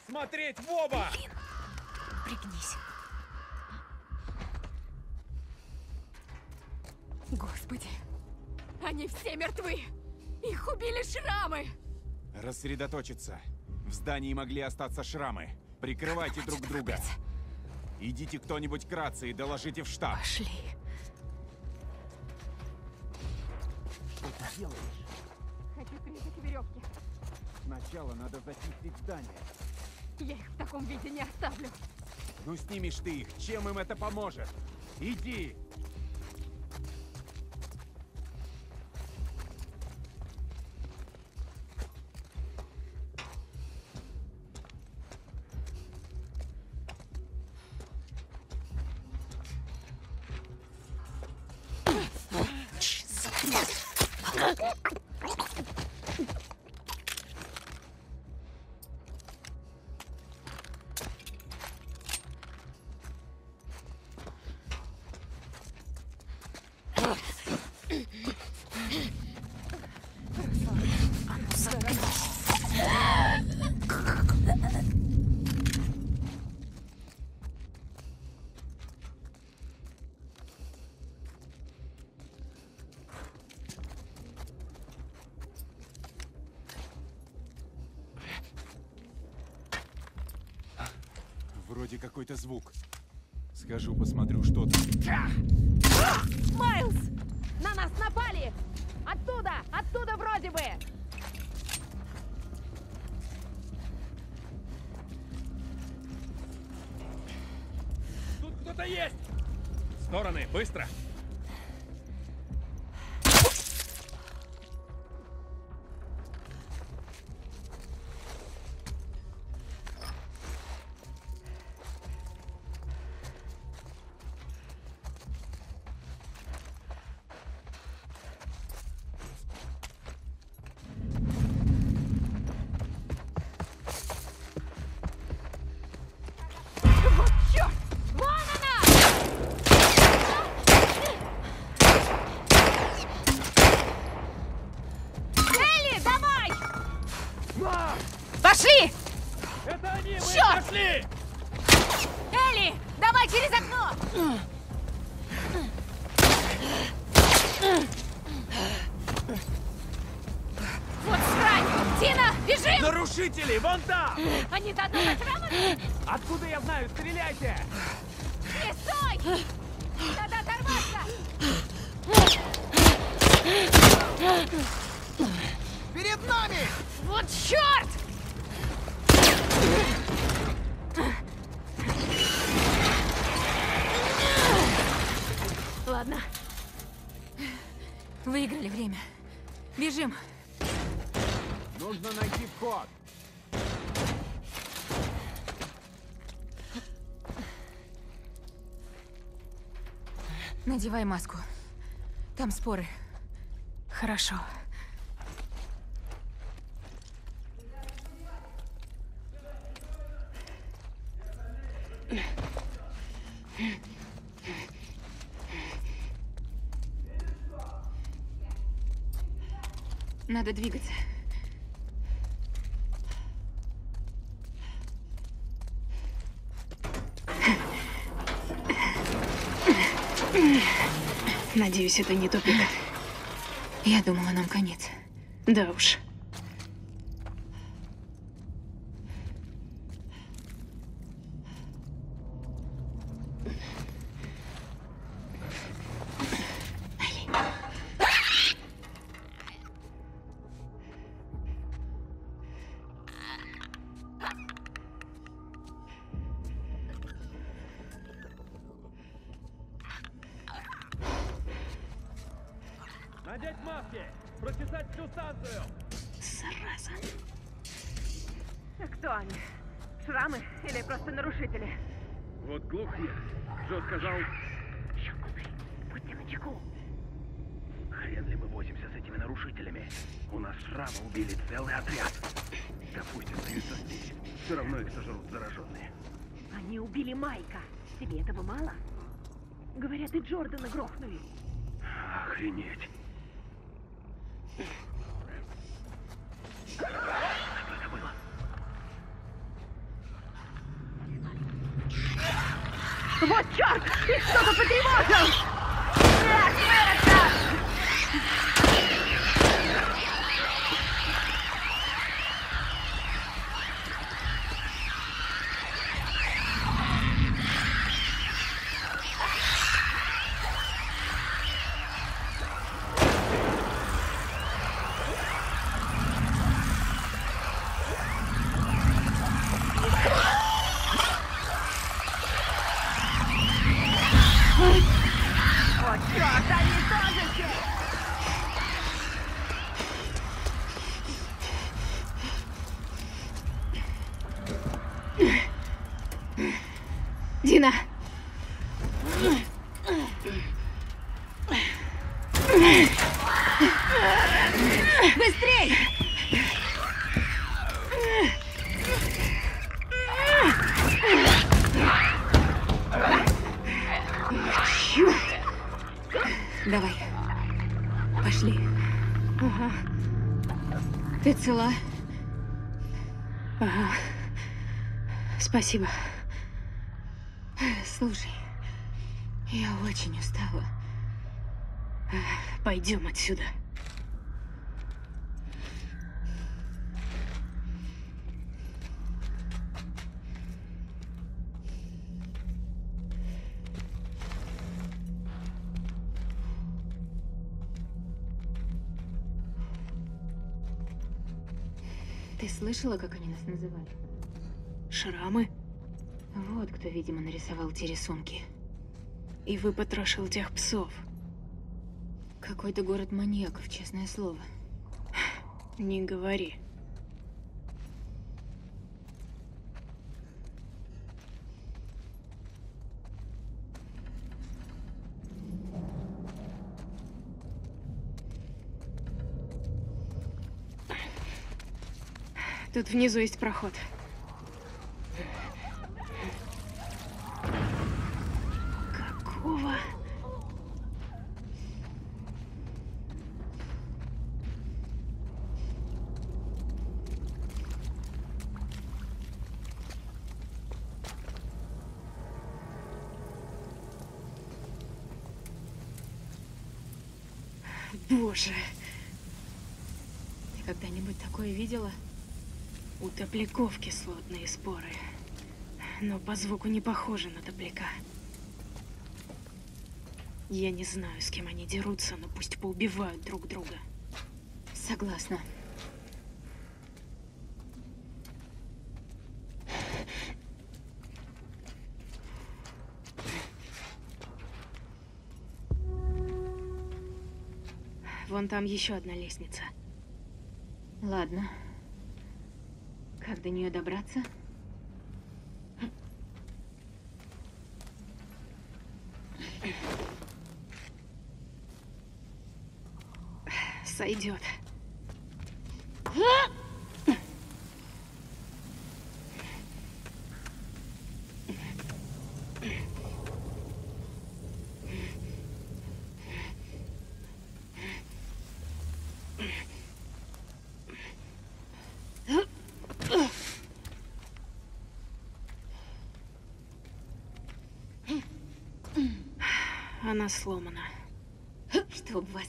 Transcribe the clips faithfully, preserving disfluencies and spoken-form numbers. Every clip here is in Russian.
смотреть в оба! Блин, пригнись. Господи, они все мертвы! Их убили шрамы! Рассредоточиться. В здании могли остаться шрамы. Прикрывайте друг друга. Идите кто-нибудь к рации и доложите в штаб. Пошли. Что ты делаешь? Хочу срезать веревки. Сначала надо зачистить здание. Я их в таком виде не оставлю. Ну снимешь ты их. Чем им это поможет? Иди! Вроде какой-то звук. Схожу, посмотрю, что там. Майлз! На нас напали! Оттуда! Оттуда вроде бы! Тут кто-то есть! В стороны, быстро! Вот черт! Вон она! Элли, давай! Ма! Пошли! Это они! Мы Черт! пошли! Элли, давай через окно! Вот срань! Тина, бежим! Нарушители! Вон там! Они до дома шрамами? Откуда я знаю? Стреляйте! Не стой! Надо оторваться! Перед нами! Вот черт! Ладно. Выиграли время. Бежим. Нужно найти вход. Надевай маску. Там споры. Хорошо. Надо двигаться. Надеюсь, это не тупик. Я думала, нам конец. Да уж. Надеть маски! Прочесать всю станцию! Зараза. Кто они? Шрамы или просто нарушители? Вот глух я. Джо сказал... Щелкуны, будьте начеку. Хрен ли мы возимся с этими нарушителями? У нас шрамы убили целый отряд. Да пусть остаются здесь. Все равно их сожрут зараженные. Они убили Майка. Тебе этого мало? Говорят, и Джордана грохнули. Охренеть. Что это было? Вот черт! Их кто-то потревожил! Нет, выродка! О, черт, они тоже здесь! Дина! Быстрей! Черт! Давай. Пошли. Ага. Ты цела? Ага. Спасибо. Слушай, я очень устала. Пойдем отсюда. Ты слышала, как они нас называли? Шрамы? Вот кто, видимо, нарисовал те рисунки. И выпотрошил тех псов. Какой-то город маньяков, честное слово. Не говори. Тут внизу есть проход. Какого? Боже. Ты когда-нибудь такое видела? У топляков кислотные споры. Но по звуку не похоже на топляка. Я не знаю, с кем они дерутся, но пусть поубивают друг друга. Согласна. Вон там еще одна лестница. Ладно. Как до нее добраться? Сойдет. Она сломана. Чтоб вас.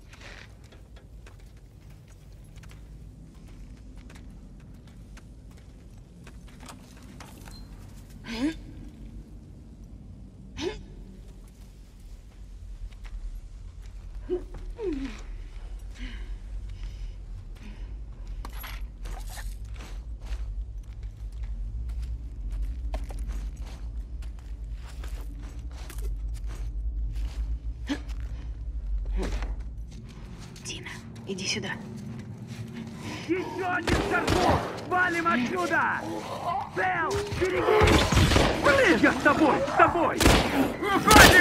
Дина, иди сюда. Еще один шарфу! Валим отсюда! Бэл, береги! Блин, я с тобой, с тобой! Уходим,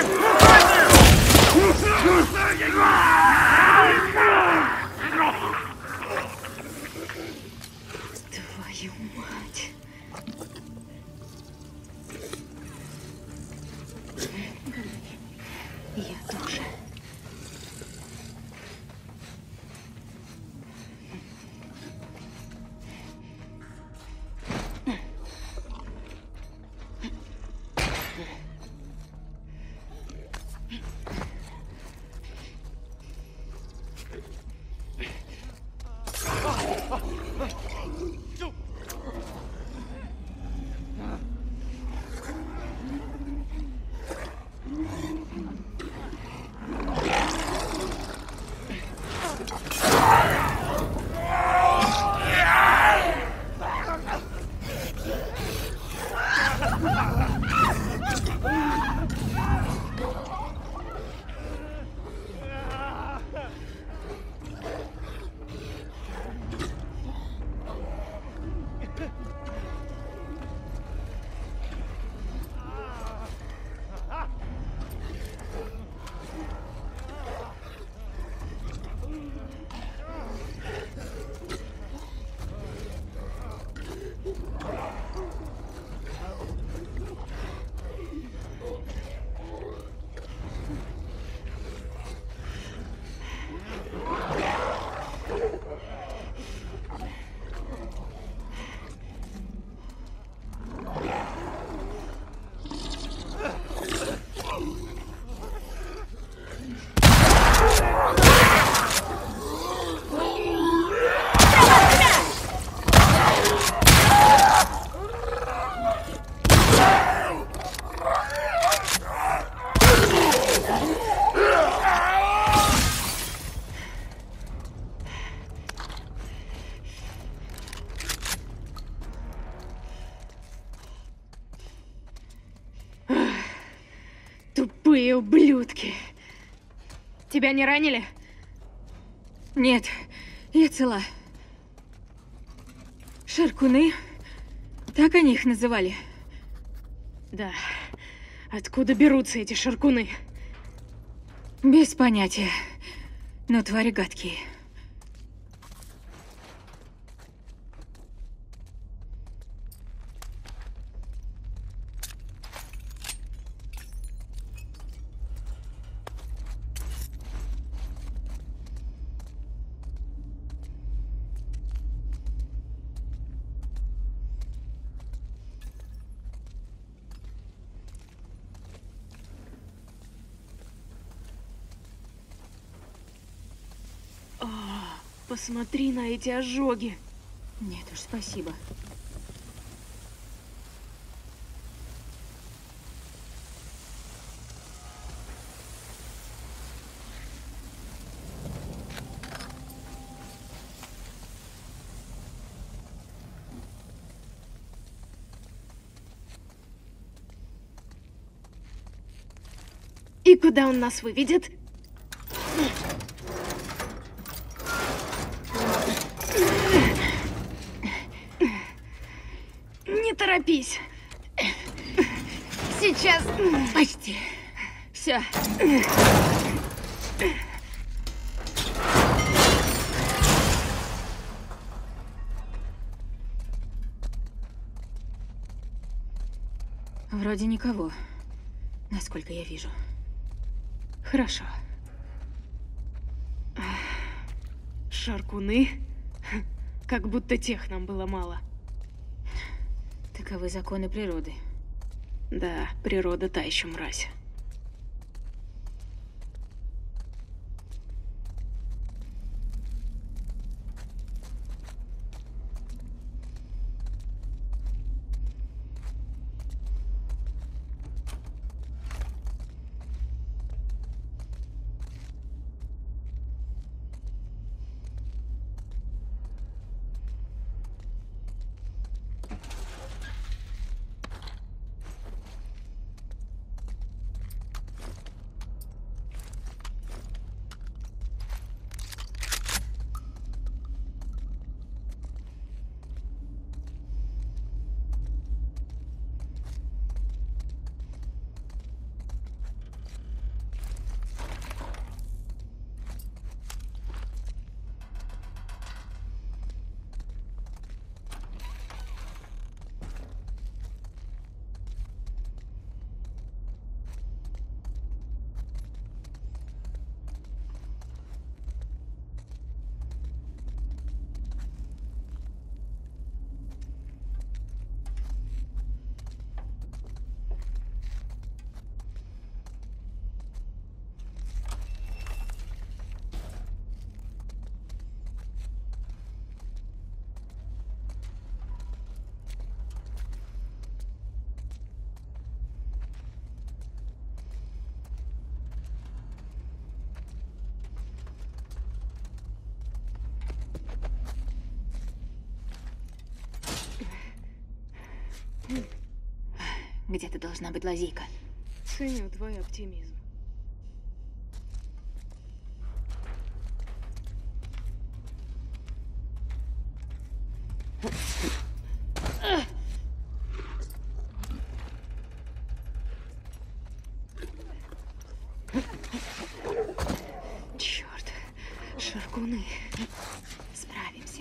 Твою мать. Я тоже. Тупые ублюдки. Тебя не ранили? Нет, я цела. Шаркуны? Так они их называли? Да. Откуда берутся эти шаркуны? Без понятия. Но твари гадкие. Посмотри на эти ожоги. Нет уж, спасибо. И куда он нас выведет? Не торопись. Сейчас. Почти. Все. Вроде никого, насколько я вижу. Хорошо. Шаркуны? Как будто тех нам было мало. Таковы законы природы. Да, природа та еще мразь. Где-то должна быть лазейка. Ценю твой оптимизм. Черт, шаркуны. Справимся.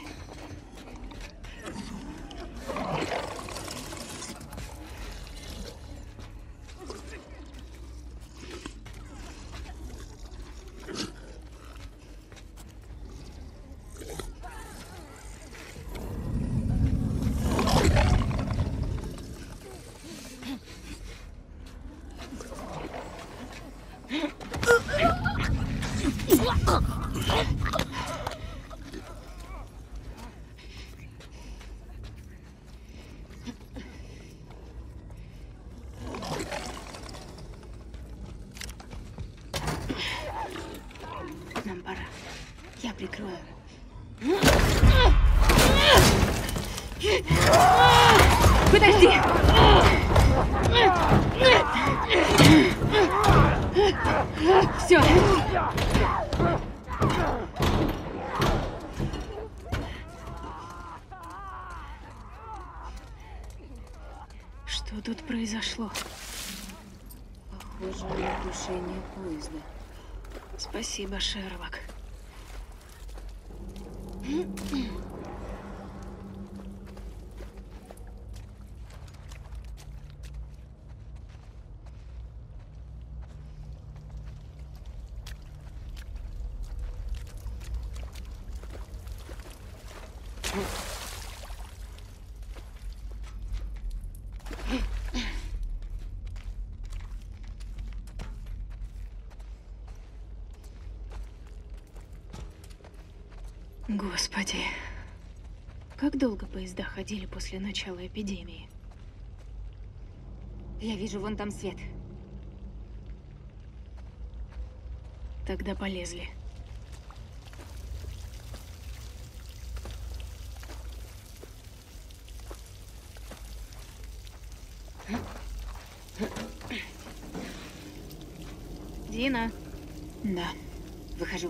Нам пора. Я прикрою. Подожди! Все. Что тут произошло? Похоже на крушение поезда. Спасибо, Шерлок. Господи, как долго поезда ходили после начала эпидемии? Я вижу вон там свет. Тогда полезли. Дина? Да, выхожу.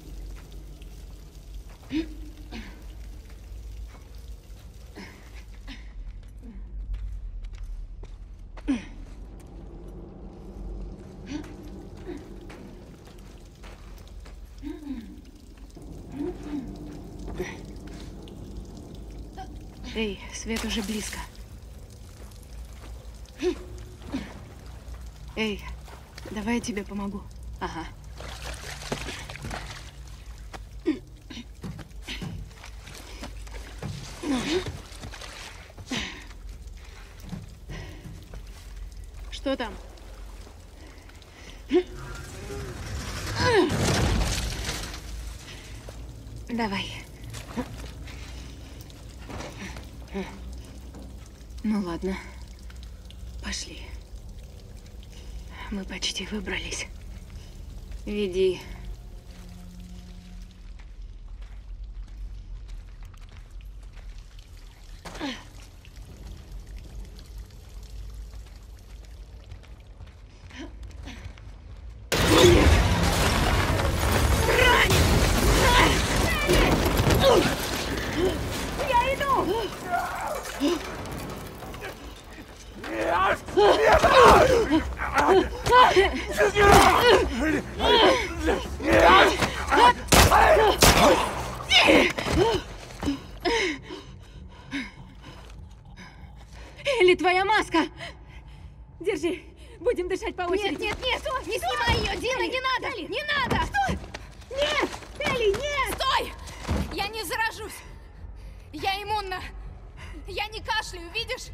Эй, свет уже близко. Эй, давай я тебе помогу. Ага. Что там? Давай. Ну ладно. Пошли. Мы почти выбрались. Веди. Я иду! Элли, твоя маска! Держи. Будем дышать по очереди. Нет, нет, нет! Не снимай ее, Дина, не надо! Не надо! Что? Нет! Элли, нет! Стой! Я не заражусь! Я иммунна! Я не кашляю, видишь?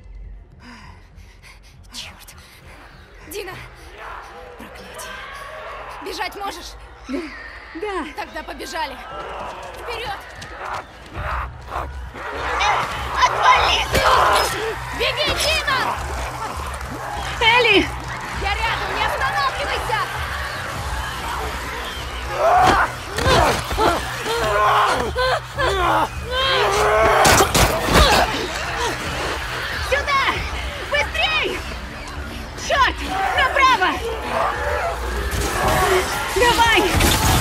Черт! Дина! Проклятие! Бежать можешь? Да. Тогда побежали! Вперед! Отвали! Беги, Дина! Элли! Я рядом, не останавливайся! Сюда! Быстрей! Черт! Направо! Давай!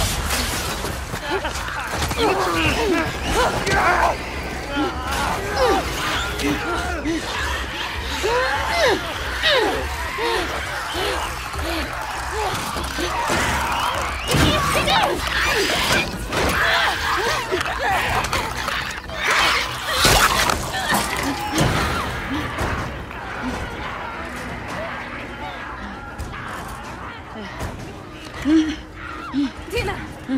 Дина!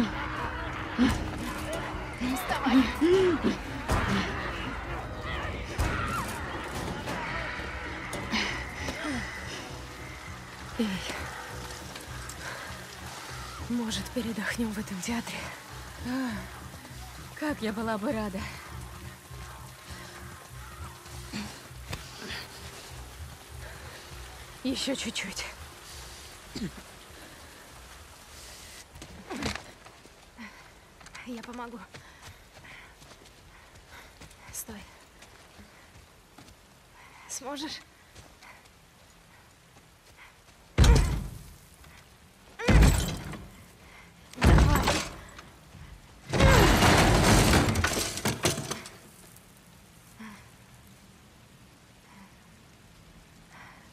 Вставай! Эй. Может, передохнем в этом театре? А, как я была бы рада. Еще чуть-чуть. Я помогу. Стой. Сможешь?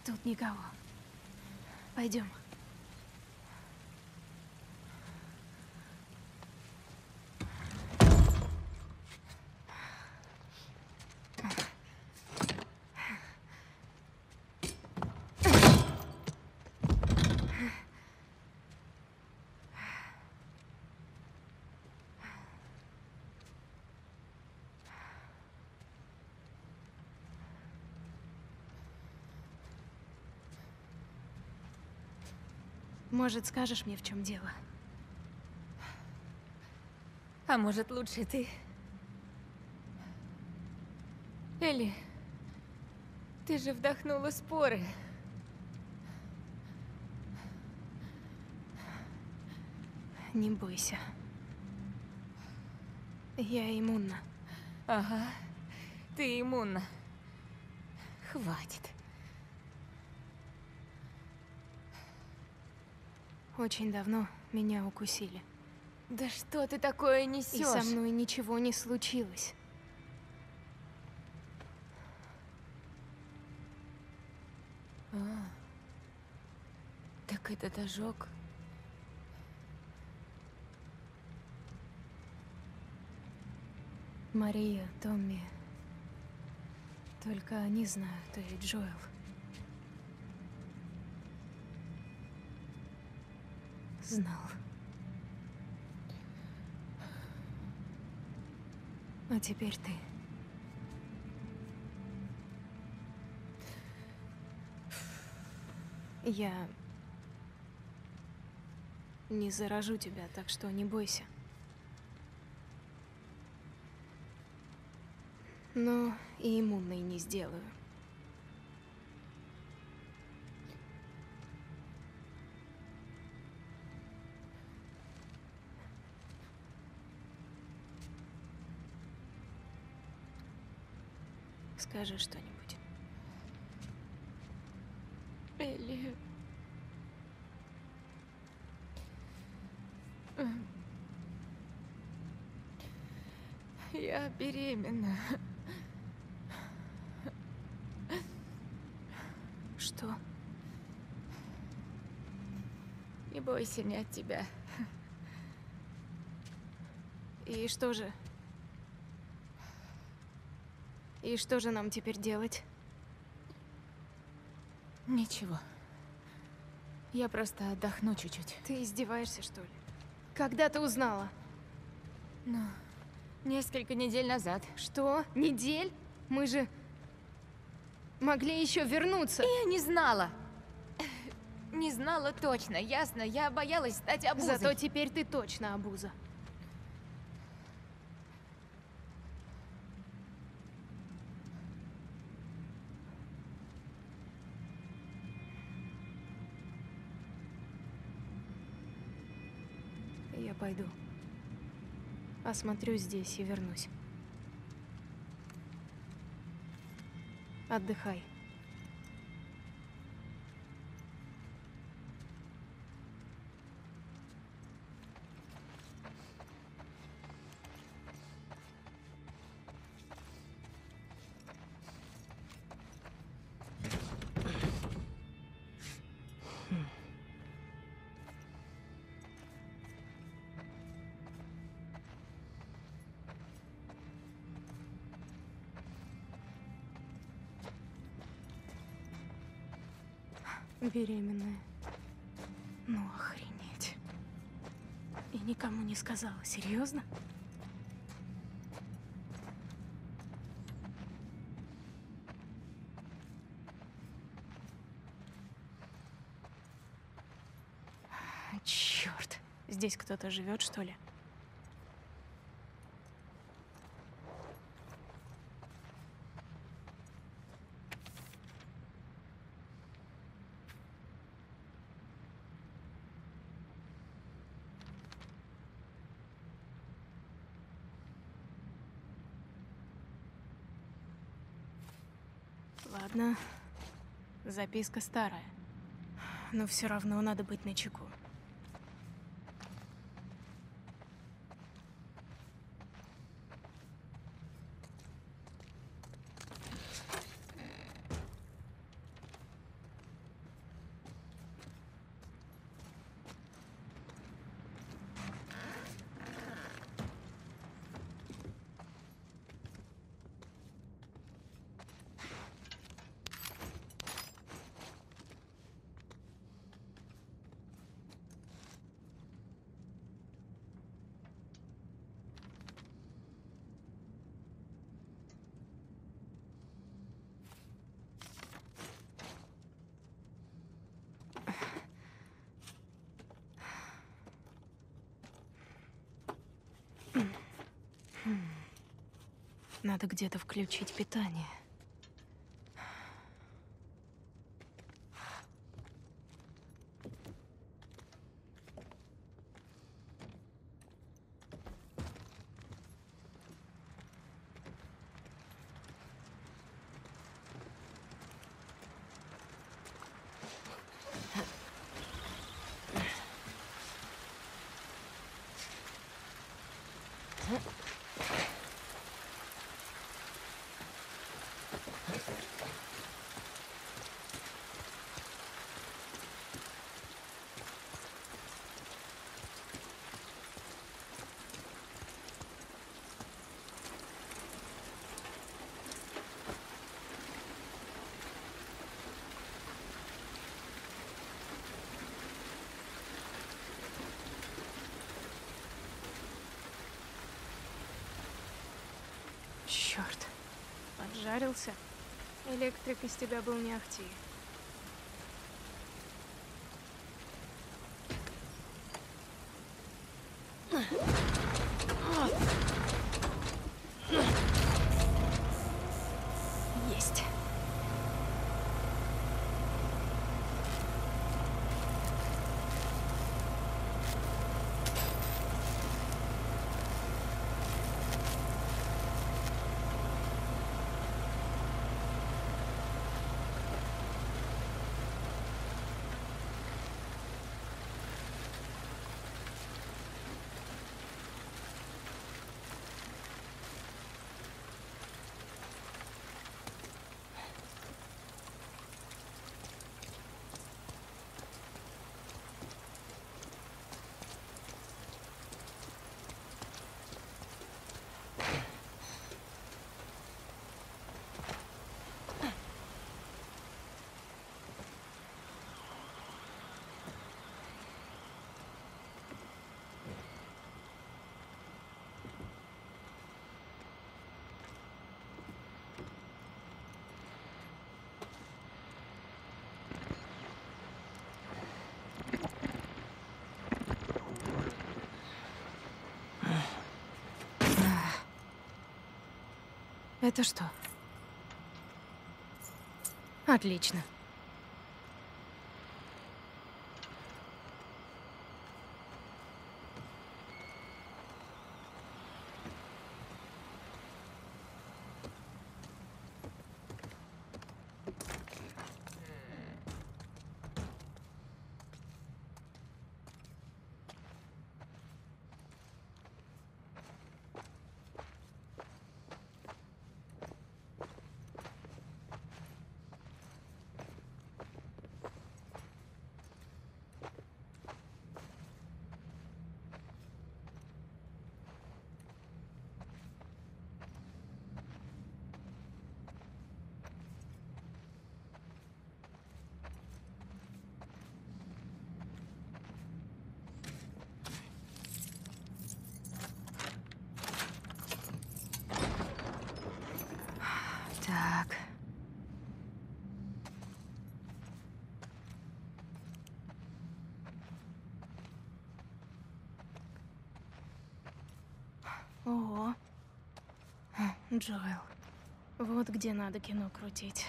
Тут никого. Пойдем. Может, скажешь мне, в чем дело? А может, лучше ты? Элли, ты же вдохнула споры. Не бойся. Я иммунна. Ага, ты иммунна. Хватит. Очень давно меня укусили. Да что ты такое И несешь? со мной ничего не случилось. А, так этот ожог. Мария, Томми. Только они знают, и Джоэл. Знал. А теперь ты. Я не заражу тебя, так что не бойся. Но и иммунной не сделаю. Скажи что-нибудь. Элли. Я беременна. Что? Не бойся, не от тебя. И что же? И что же нам теперь делать? Ничего. Я просто отдохну чуть-чуть. Ты издеваешься, что ли? Когда ты узнала? Ну, несколько недель назад. Что? Недель? Мы же могли еще вернуться. Я не знала. Не знала точно, ясно. Я боялась стать обузой. Зато теперь ты точно обуза. Я пойду. Осмотрю здесь и вернусь. Отдыхай. Беременная. Ну, охренеть. И никому не сказала. Серьезно? Черт. Здесь кто-то живет, что ли? Ладно, записка старая, но все равно надо быть начеку. Надо где-то включить питание. Черт, поджарился. Электрик из тебя был не ахти. Есть. Это что? Отлично. Так. Ого. Джоэл. Вот где надо кино крутить.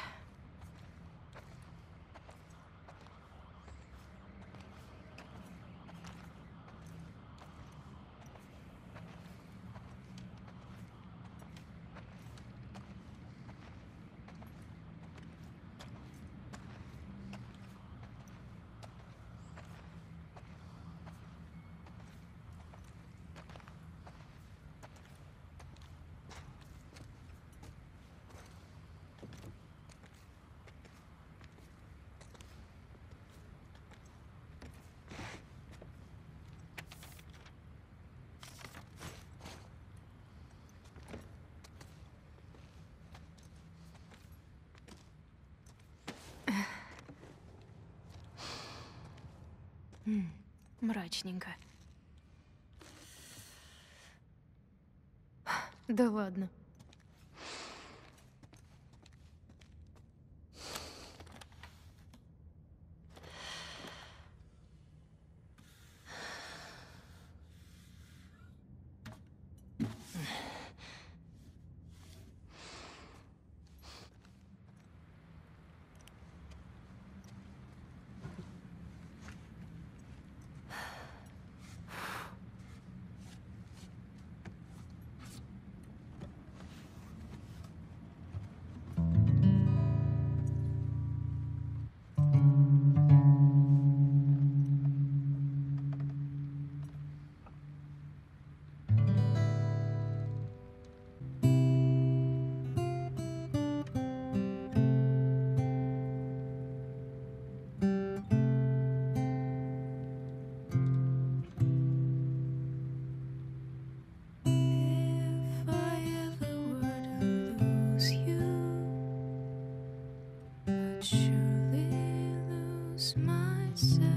М, мрачненько. Да ладно. truly lose myself.